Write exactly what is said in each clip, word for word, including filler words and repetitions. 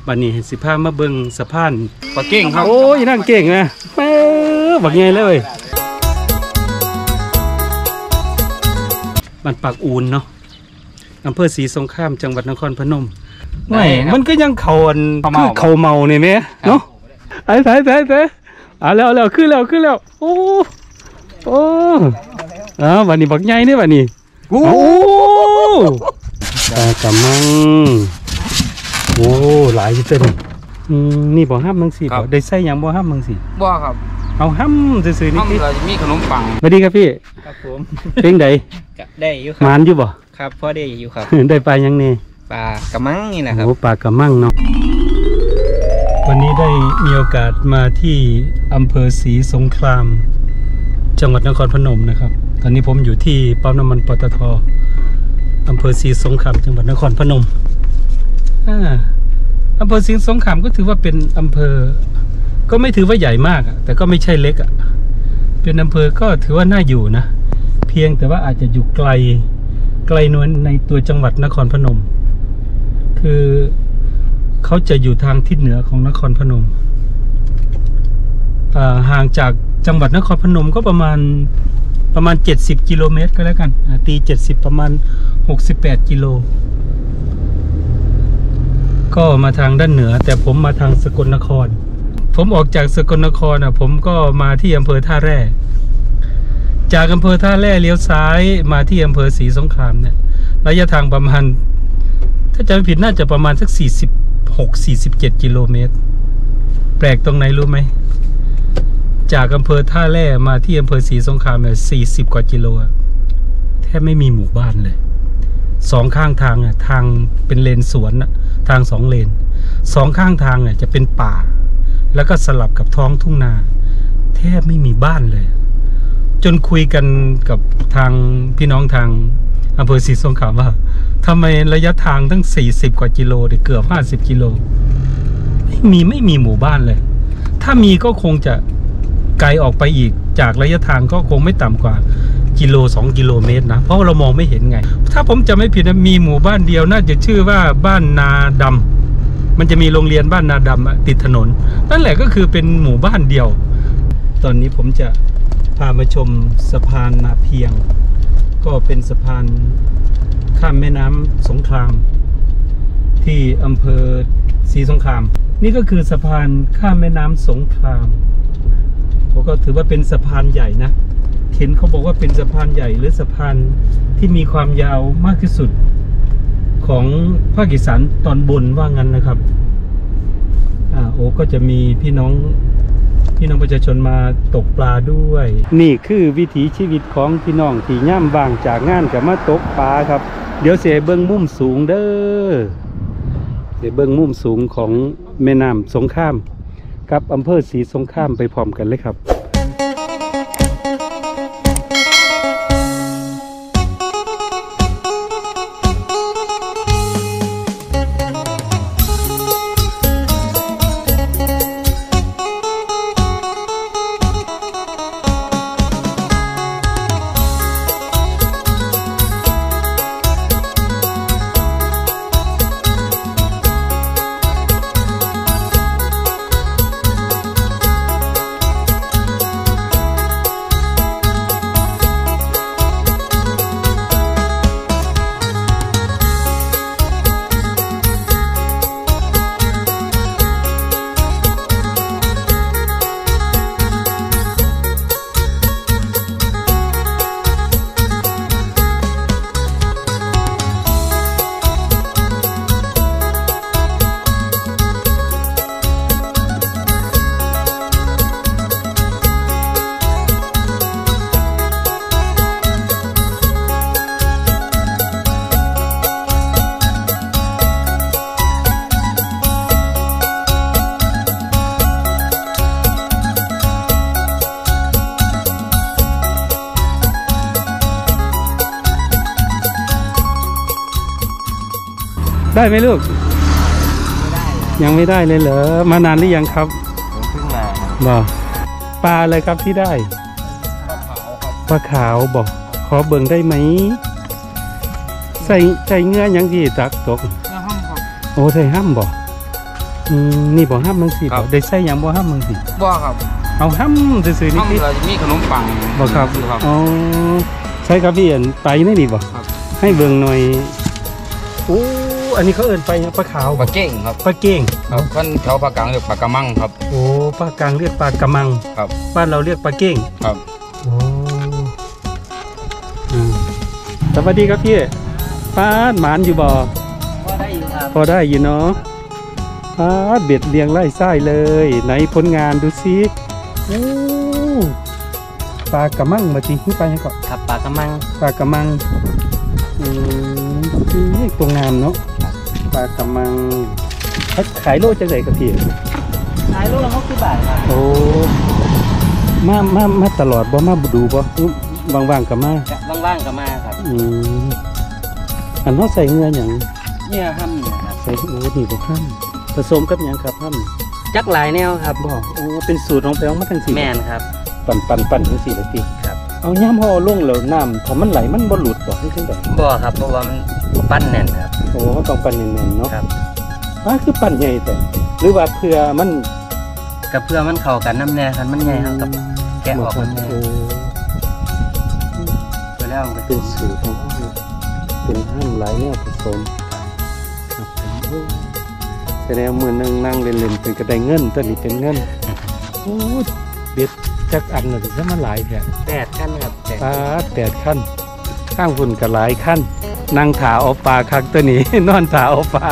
บัดนี้สิพามาเบิ่งสะพานปลาเก่งครับโอ้ยนั่งเก่งนะแม่บักใหญ่เลยบ้านปากอูนเนาะอำเภอศรีสงครามจังหวัดนครพนมไม่มันก็ยังเขาอันคือเขาเมาเนี่ยไหมเนาะไอ้ไอ้ไอ้ไอ้อ่ะแล้วแล้วขึ้นแล้วขึ้นแล้วโอ้โอ้อ่าวันนี้บักใหญ่เนี่ยวันนี้โอ้ปลากระมังโอ้หลายเต็มนี่บ่ห้ามมังสิบ่ได้ใส่ยังบ่ห้ามมังสิบ่ครับเอาห้ามซื่อๆนี่พี่มีขนมปังสวัสดีครับพี่ครับผมเป็นไดได้อยู่ครับมานอยู่บ่ครับพอได้อยู่ครับได้ปลายังนี่ปลากระมังนี่นะครับโอ้ปลากระมังเนาะวันนี้ได้มีโอกาสมาที่อำเภอศรีสงครามจังหวัดนครพนมนะครับตอนนี้ผมอยู่ที่ปั๊มน้ำมันปตท.อำเภอศรีสงครามจังหวัดนครพนมอ่าอำเภอศรีสงครามก็ถือว่าเป็นอำเภอก็ไม่ถือว่าใหญ่มากแต่ก็ไม่ใช่เล็กอ่ะเป็นอำเภอก็ถือว่าน่าอยู่นะเพียงแต่ว่าอาจจะอยู่ไกลไกลนวลในตัวจังหวัดนครพนมคือเขาจะอยู่ทางทิศเหนือของนครพนมห่างจากจังหวัดนครพนมก็ประมาณประมาณเจ็ดสิบกิโลเมตรก็แล้วกันตีเจ็ดสิบประมาณหกสิบแปดกิโลก็มาทางด้านเหนือแต่ผมมาทางสกลนครผมออกจากสกลนครอ่ะผมก็มาที่อำเภอท่าแร่จากอำเภอท่าแร่เลี้ยวซ้ายมาที่อำเภอศรีสงครามเนี่ยระยะทางประมาณถ้าจำไม่ผิดน่าจะประมาณสักสี่สิบหก สี่สิบเจ็ดกิโลเมตรแปลกตรงไหนรู้ไหมจากอำเภอท่าแร่มาที่อำเภอศรีสงครามเนี่ยสี่สิบกว่ากิโลแทบไม่มีหมู่บ้านเลยสองข้างทางอ่ะทางเป็นเลนสวนอ่ะทางสองเลนสองข้างทางเนี่ยจะเป็นป่าแล้วก็สลับกับท้องทุ่งนาแทบไม่มีบ้านเลยจนคุยกันกับทางพี่น้องทางอำเภอศรีสงครามว่าทำไมระยะทางตั้งสี่สิบกว่ากิโลเกือบห้าสิบกิโลไม่มีไม่มีหมู่บ้านเลยถ้ามีก็คงจะไกลออกไปอีกจากระยะทางก็คงไม่ต่ำกว่ากิโลสองกิโลเมตรนะเพราะเรามองไม่เห็นไงถ้าผมจะไม่ผิดนะมีหมู่บ้านเดียวน่าจะชื่อว่าบ้านนาดำมันจะมีโรงเรียนบ้านนาดำติดถนนนั่นแหละก็คือเป็นหมู่บ้านเดียวตอนนี้ผมจะพามาชมสะพานนาเพียงก็เป็นสะพานข้ามแม่น้ำสงครามที่อำเภอศรีสงครามนี่ก็คือสะพานข้ามแม่น้ำสงครามผมก็ถือว่าเป็นสะพานใหญ่นะเห็นเขาบอกว่าเป็นสะพานใหญ่หรือสะพานที่มีความยาวมากที่สุดของภาคอีสานตอนบนว่างั้นนะครับอ่าโอ้ก็จะมีพี่น้องพี่น้องประชาชนมาตกปลาด้วยนี่คือวิถีชีวิตของพี่น้องที่ย่ำบางจากงานกับมาตกปลาครับเดี๋ยวเสียเบิ้งมุมสูงเด้อเสียเบิ้งมุมสูงของแม่น้ำสงครามกับอำเภอศรีสงครามไปพร้อมกันเลยครับได้ไหมลูกยังไม่ได้เลยเหรอมานานหรือยังครับผมเพิ่งมาบ่ปลาอะไรครับที่ได้ปลาขาวบอกขอเบิ่งได้ไหมใส่ใส่เงื้อยังที่ตักตกโอ้ใส่ห้ำบอกอืมนี่บ่ห้ามมึงสิครับบ่ได้ใส่หยังบ่ห้ามมึงสิบ่ครับเอาห้ามซื่อๆห้นี่องสิเราจะมีขนมปังบ่ครับครับอ๋อใช่ครับพี่อันไปนี่นี่บ่ครับให้เบิ่งหน่อยโอ้อันนี้เขาเอิ้นไปหยังปลาขาวปลาเก้งครับปลาเก้งครับขั้นแถวภาคกลางเรียกปลากระมังครับโอ้ปลากลางเรียกปลากระมังครับบ้านเราเรียกปลาเก้งครับโอ้อืมสวัสดีครับพี่ป้าดหมานอยู่บ่พอได้อยู่ครับพอได้อยู่เนาะป้าดเบ็ดเรียงไล่ไส้เลย ไหนผลงานดูซิโอ้ปลากระมังมาจริงขึ้นไปยังเกาะครับปลากระมังปลากระมังอืมนี่ตัวงามเนาะปลากระมังเขาขายโลจังไดกับพี่ขายโลละหกสิบบาทครับโอ้มามามาตลอดบ่มาดูบ่ว่างๆกับมาว่างๆก็มาครับอืมอันเขาใส่เงืออย่างเนี่ยห้ำเนี่ยครับใส่โอ้นี่บ่ห้ามผสมกับหยังครับห้ามจักหลายแนวครับบ่โอ้เป็นสูตรของแปลงมาทั้งสี่แม่นครับปั่นปั่นปั่นทั้งสี่เลยพี่ครับเอาย่ามห่อลงแล้วน้ำถ้ามันไหลมันบ่หลุดบ่ที่จังได๋บ่ครับเพราะว่ามันปั้นแน่นครับโอ้เขาต้องปั่นแน่นๆเนาะครับอ่าคือปั่นใหญ่แต่หรือว่าเพื่อมันกับเพื่อมันเข้ากันน้ำแน่ครับมันใหญ่ครับกับ แกะออกบ่มันแน่โอ้ไปแล้วมันก็เป็นสูตรของเขาเป็นห้ามหลายแนวผสมครับผมโอ้แสดงมือนึงนั่งเล่นๆเป็นกระไดเงินตัวนี้เป็นเงินโอ้ยเบ็ดจักอันเลยถ้ามันหลายแท้แปดขั้นครับแปดปลาแปดขั้นข้างฝุ่นก็หลายขั้นนั่งถาเอาปลาคักตัวนี้ นอนถาเอาปลา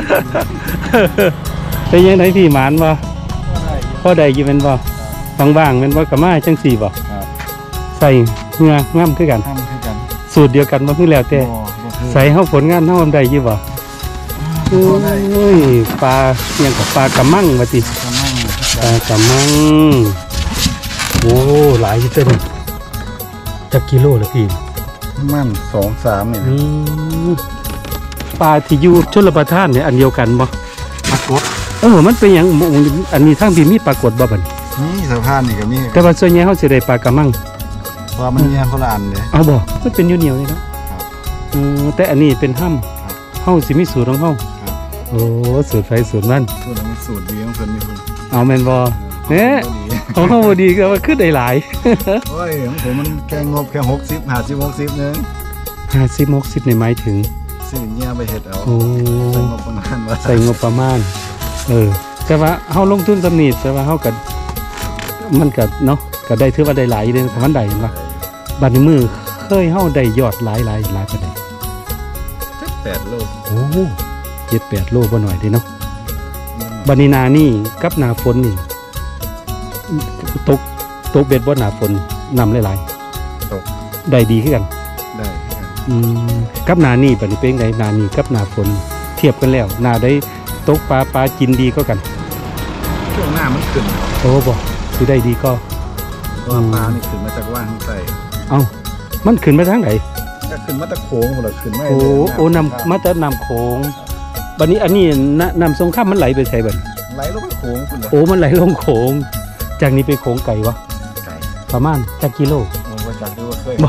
เป็นยังไงพี่หมานบ่พ่อใดอยู่เป็นบ่บางๆเป็นบ่กระมาจังสี่บ่ครับใส่เงือง่ามคือกันทำคือกันสูตรเดียวกันบ่คือแล้วแต่บ่บ่คือใส่เฮาผลงานเฮาอันใดอยู่บ่โอ้ยปลาเอียงกับปลากระมังว่าติกระมังปลากระมังโอ้หลายอยู่เด้อจักกิโลละพี่มันสองสามนี่อืมปลาที่อยู่ชลประทานเนี่ยอันเดียวกันบ่ปรากฏเออมันเป็นหยังอันนี้ทางพี่มีปรากฏบ่บัดนี้นี่สะพานนี่ก็มีแต่ว่าส่วนใหญ่เฮาสิได้ปลากระมังว่ามันเนี่ยคนละอันเลยเอาบ่มันเป็นอยู่เหนียวนี่เนาะครับอือแต่อันนี้เป็นห้ำครับเฮาสิมีสูตรของเฮาครับโอ้สูตรไฟสูตรมันพูดแล้วมันสูตรดีของเพิ่นนี่เพิ่นเอาแม่นบ่เอ๊ะของเฮาบ่ดีก็ว่าคือได้หลายโอ้ยของผมมันแค่งบแค่หกสิบห้าสิบหกสิบนึงห้าสิบ หกสิบนี่หมายถึงซื้อเนี่ยไปเฮ็ดเอาโอ้ใส่งบประมาณว่าใส่งบประมาณ เออ แต่ว่าเฮาลงทุนสำนีแต่ว่าเฮาก็มันก็เนาะก็ได้ถือว่าได้หลายเด้ถ้ามันได้เห็นบ่บัดนี้มือเคยเฮาได้ยอดหลายหลายหลายปานใดแปดโลโอ้เจ็ดแปดโลบ่หน่อยเด้เนาะบัดนี้หนานี่กับหน้าฝนนี่ตกตกเบ็ดบ่หน้าฝนนำหลายตกๆได้ดีคือกันได้ครับอืมกับหนานี่บัดนี้เป็นไงหนานี่กับหน้าฝนเทียบกันแล้วหนาได้ตกปลาปลากินดีก็กันช่วงหน้ามันขึ้นโอ้บ่สิได้ดีก็เพราะว่าปลานี่ขึ้นมาจากว่างข้างใต้เอ้ามันขึ้นมาทางไหนก็ขึ้นมาตะโขงหมดเลยขึ้นไม่โอ้โอ้นำมาจากน้ำโขงบัดนี้อันนี้น้ำน้ำสงครามมันไหลไปใส่บัดไหลลงไปโขงคุณเหรอโอ้มันไหลลงโขงจากนี้ไปโขงไก่วะไก่ประมาณจักกิโลโอ้ว่าจักดูว่าเคยบ่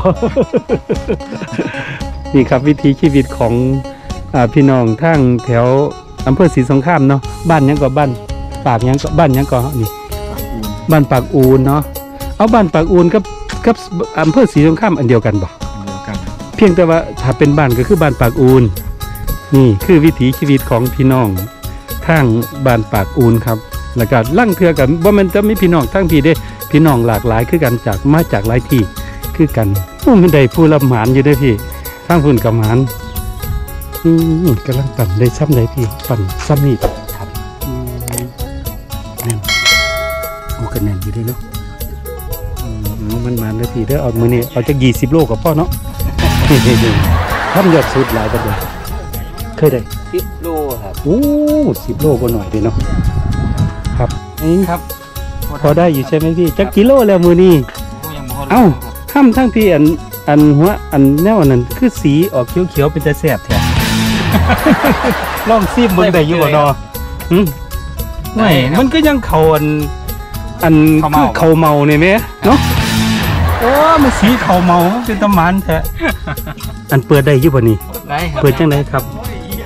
นี่ครับวิถีชีวิตของอ่าพี่น้องทางแถวอำเภอศรีสงครามเนาะบ้านหยังก็บ้านปากหยังก็บ้านหยังก็นี่ปากอูนบ้านปากอูนเนาะเอาบ้านปากอูนกับกับอำเภอศรีสงครามอันเดียวกันบ่อันเดียวกันเพียงแต่ว่าถ้าเป็นบ้านก็คือบ้านปากอูนนี่คือวิถีชีวิตของพี่น้องทางบ้านปากอูนครับแล้วก็ลั่งเทือกับว่ามันจะมีพี่น้องทั้งพี่เด้พี่น้องหลากหลายคือกันจากมาจากหลายที่คือกันโอ้มันได้ผู้รับหมานอยู่เด้อพี่ทางพุ่นกับหมานอืมกำลังปั่นได้ซ้ำได้พี่ปั่นซ้ำนี่ครับอืมแน่นโอ้กันแน่นอยู่เด้เนาะอืมมันมาเลยพี่เด้อเอามือนี่เอาจากยี่สิบโลกับพ่อเนาะ ทำยอดสุดหลายประเดี๋ยวเคยได้สิบโลครับโอ้สิบโลก็หน่อยเดีเนาะครับนี่ครับพอได้อยู่ใช่ไหมพี่จักกิโลแล้วมือนี้เอ้าห้ำทั้งพี่อันอันหัวอันแนวอันนั้นคือสีออกเขียวๆเป็นแต่แสบแท้ ลองซีบมึงได้อยู่บ่เนาะหึไม่มันก็ยังเขาอันอันคือเขาเมาเนี่ยไหมเนาะโอ้มันสีเขาเมาเป็นตะมันแท้ อันเปิดได้อยู่บ่นี่ได้ครับเปิดจังไดครับ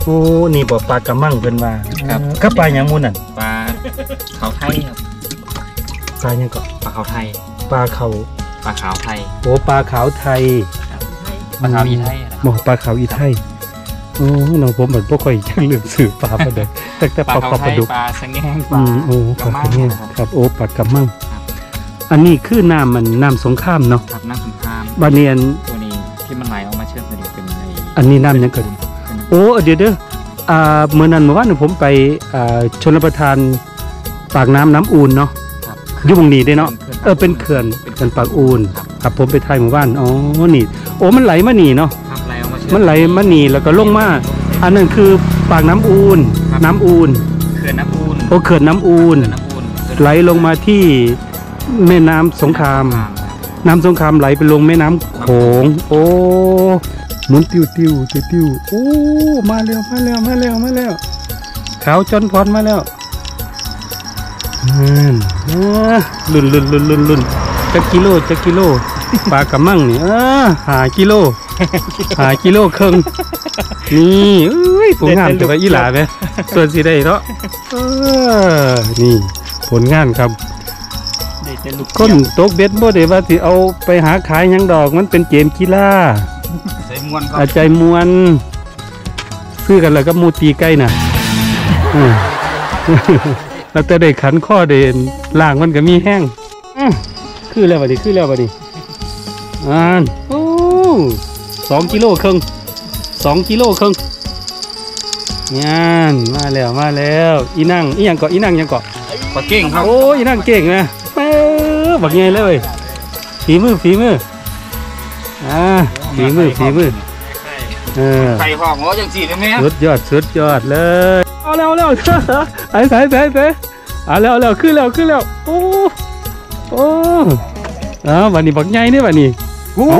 โอ้นี่บ่ปลากระมังเป็นว่าครับกับปลาหยังมูนั่นปลาเขาไทยครับปลาหยังก็ปลาเขาไทยปลาเขาปลาขาวไทยโอ้ปลาขาวไทยปลาขาวอีไทยนะบ่ปลาขาวอีไทยโอ้น้องผมเหมือนบ่ค่อยจังเรื่องสื่อปลาปานใดแต่แต่ปปลาลาเขาเขาไทปลาย ดุกปลาสังแงงปอืลามโอ้กประลามักระงเนียครับครับโอ้ปลากระมังครับอันนี้คือน้ำมันน้ำสงครามเนาะครับน้ำสงครามบาเนียนตัวนี้ที่มันไหลออกมาเชื่อมตัวนี้เป็นในอันนี้น้ำหยังเกิด โอ้เดี๋ยวเด้ออ่าเมื่อนั้นเมื่อวานผมไปอ่าชลประทานปากน้ำน้ำอูนเนาะครับอยู่ตรงนี้ได้เนาะเออเป็นเขื่อนเป็นปากอูนครับผมไปไทยหมู่บ้านอ๋อนี่โอ้มันไหลมานี่เนาะครับไหลออกมาเชื่อมมันไหลมานี่แล้วก็ลงมาอันนั้นคือปากน้ำอูนครับน้ำอูนเขื่อนน้ำอูนโอ้เขื่อนน้ำอูนเขื่อนน้ำอูนไหลลงมาที่แม่น้ำสงคราม น้ำสงครามไหลไปลงแม่น้ำโขงโอ้หมุนติ้วติ้วติ้วติ้วโอ้มาแล้วมาแล้วมาแล้วมาแล้วขาวจนพรมาแล้วนั่นอ่าลุ่นลุ่นลุ่นลุ่นลุ่นจักกิโลจักกิโลปลากระมังนี่อ่าหากิโลหากิโลครึ่งนี่เอ้ยผลงานแต่ว่าอีหลาไหมส่วนสิได้เนาะเออนี่ผลงานครับได้แต่ลูกก้นตกเบ็ดบ่ได้ว่าสิเอาไปหาขายหยังดอกมันเป็นเกมกีฬาใส่มวนครัอาบใจมวนซื้อกันแล้วก็มูตีใกล้น่ะอืม แล้วแต่ได้ขันข้อเด่นล่างมันก็มีแห้งอื้อคือแล้วบัดนี้คือแล้วบัดนี้อ่านโอ้สองกิโลครึ่งสองกิโลครึ่งงานมาแล้วมาแล้วอีนั่งอีหยังเกาะอีนั่งหยังเกาะปลาเก่งครับโอ้ยนั่งเก่งนะเออบักไงเลยเว้ยฝีมือฝีมืออ่าฝีมือฝีมือเออไข่หอมโอ้ยังสีได้ไหมสุดยอดสุดยอดเลยเอาแล้วเอาแล้วไอ้ไอ้ไอ้ไอ้เอาแล้วเอาแล้วขึ้นแล้วขึ้นแล้วโอ้โอ้อ่าวันนี้บักไงเนี่ยวันนี้โอ้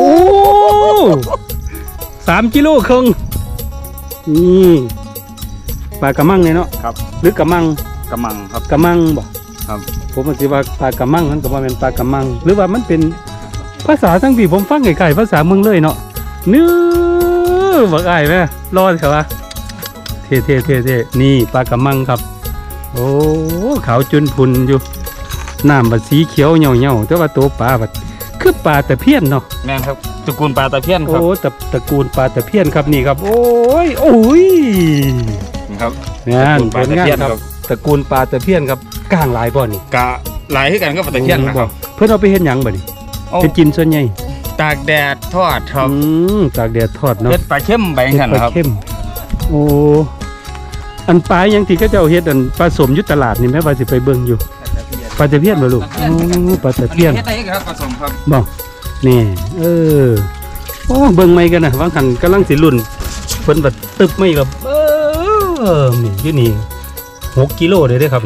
สามกิโลครึ่งนี่ปลากระมังเลยเนาะครับหรือกระมังกระมังครับกระมังบ่ครับผมมันสิว่าปลากระมังมันก็ว่าเป็นปลากระมัง หรือว่ามันเป็นภาษาทั้งที่ผมฟังไก่ๆภาษาเมืองเลยเนาะเนื้อบักไอ้แม่รอดครับวะเท่เท่เท่เท่นี่ปลากระมังครับ โอ้ขาวจุนพุนอยู่น้ำบัดสีเขียวเหี่ยวเหี่ยวแต่ว่าตัวปลาบัดคือปลาตะเพียนเนาะแม่นครับตระกูลปลาตะเพียนครับโอ้ตะตระกูลปลาตะเพียนครับนี่ครับ โอ้ยโอ้ยนี่ครับงานตระกูลปลาตะผลงานเพียนคครัรับบ ตระกูลปลาตะเพียนครับก้างหลายบ่อนี่กะหลายขึ้นกันก็ปลาตะเพียนนะครับเพื่อนเอาไปเห็นหยังบ่นี่เอาเป็นกินส่วนใหญ่ตากแดดทอดครับอืมตากแดดทอดเนาะเฮ็ดปลาเข้มใบเฮ็ดขันปลาครับเข้มโอ้อันปลายังที่เขาเจ้าเฮ็ดอันปลาสมอยุตลาดนี่แม่ว่าสิไปเบิ่งอยู่ปลาตะเพียนบ่ลูกโอ้ปลาตะเพียนเฮ็ดได้ครับผสมครับบ่นี่เออโอ้เบิ่งใหม่กันนะบางคันกำลังสิรุ่นเพิ่นบัดตึบไม่กับเออนี่อยู่นี่หกกิโลเลยเด้อครับ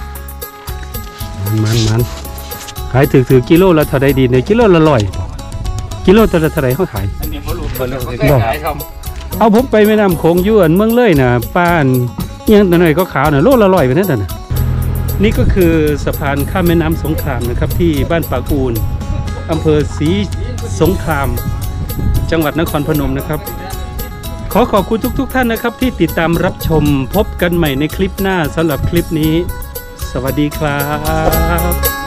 มันมันขายถือถือกิโลละเท่าใดดีเนี่ยกิโลละร้อยกิโลเท่าละเท่าไหร่เขาขายอันนี้บ่รู้เพิ่นเขาบ่ขายครับเอาผมไปแม่น้ำโขงอยวนเมืองเลยนะป้านเอียงตัวหน่อยก็ขาวน่ะโลละร้อยไปนั่นน่ะนี่ก็คือสะพานข้ามแม่น้ำสงครามนะครับที่บ้านปากอูนอำเภอศรีสงครามจังหวัดนครพนมนะครับ ขอขอบคุณทุกๆทท่านนะครับที่ติดตามรับชมพบกันใหม่ในคลิปหน้าสำหรับคลิปนี้ สวัสดีครับ